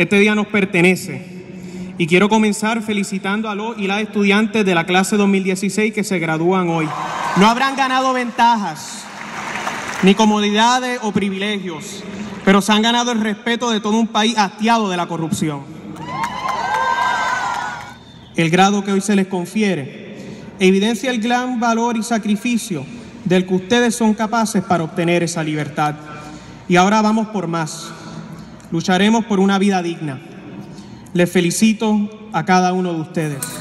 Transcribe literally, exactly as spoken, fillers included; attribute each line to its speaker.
Speaker 1: Este día nos pertenece y quiero comenzar felicitando a los y las estudiantes de la clase dos mil dieciséis que se gradúan hoy. No habrán ganado ventajas, ni comodidades o privilegios, pero se han ganado el respeto de todo un país hastiado de la corrupción. El grado que hoy se les confiere evidencia el gran valor y sacrificio del que ustedes son capaces para obtener esa libertad. Y ahora vamos por más. Lucharemos por una vida digna. Les felicito a cada uno de ustedes.